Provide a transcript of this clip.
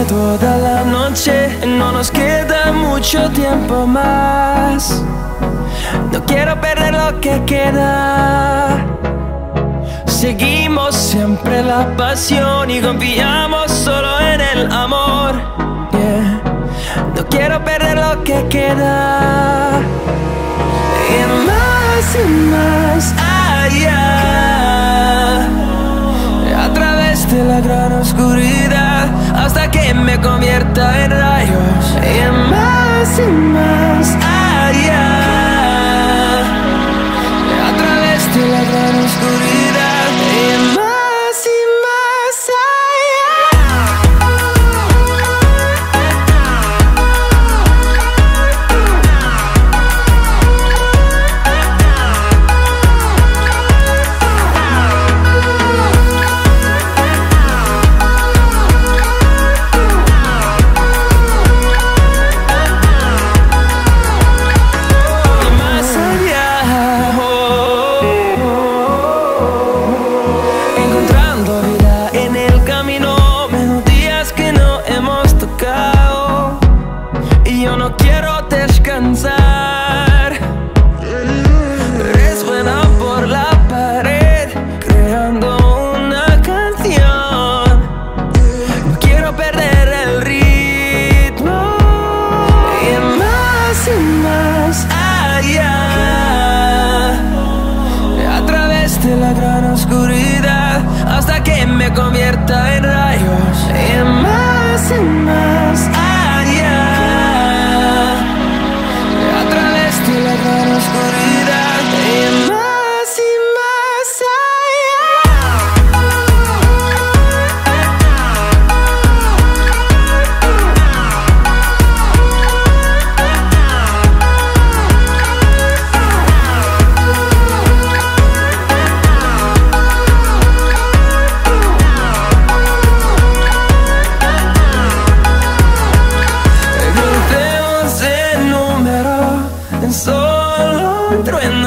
quedarme toda la noche. No nos queda mucho tiempo más. No quiero perder lo que queda. Seguimos siempre la pasión y confiamos solo en el amor. Yeah. No quiero perder lo que queda. Y más allá, a través de la gran oscuridad, hasta que me convierta en rayos. Y más allá, a través de la gran oscuridad. Y más hasta que me convierta en rayos. Y más allá, a través de la gran oscuridad. Y más solo un trueno.